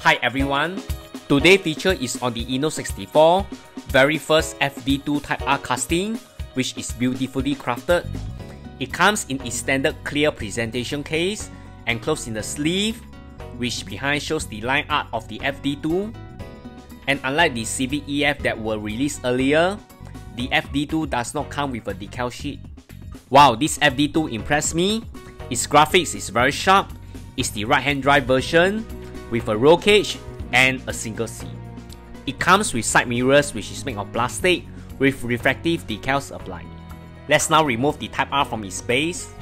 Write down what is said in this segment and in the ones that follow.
Hi everyone, today's feature is on the Inno64 very first FD2 Type R casting, which is beautifully crafted. It comes in its standard clear presentation case, enclosed in the sleeve, which behind shows the line art of the FD2. And unlike the Civic EF that were released earlier, the FD2 does not come with a decal sheet. Wow, this FD2 impressed me. Its graphics is very sharp. It's the right-hand drive version with a roll cage and a single seat. It comes with side mirrors which is made of plastic with reflective decals applied. Let's now remove the Type R from its base.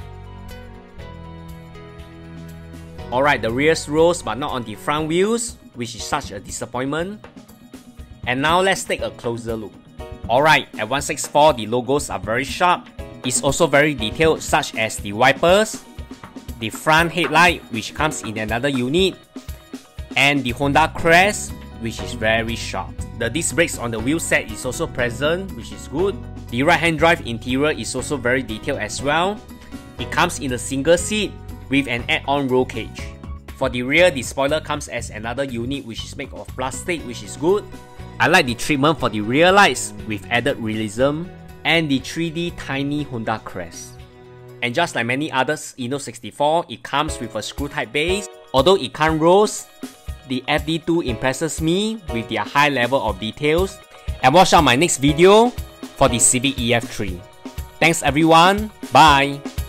Alright, the rears rose but not on the front wheels, which is such a disappointment. And now let's take a closer look. Alright, at 164 the logos are very sharp. It's also very detailed, such as the wipers, the front headlight which comes in another unit, and the Honda crest which is very sharp. The disc brakes on the wheel set is also present, which is good. The right-hand drive interior is also very detailed as well. It comes in a single seat with an add-on roll cage. For the rear, the spoiler comes as another unit which is made of plastic, which is good. I like the treatment for the rear lights with added realism and the 3D tiny Honda crest. And just like many others Inno64, it comes with a screw-type base. Although it can't roast, the FD2 impresses me with their high level of details. And watch out my next video for the Civic EF3. Thanks everyone, bye!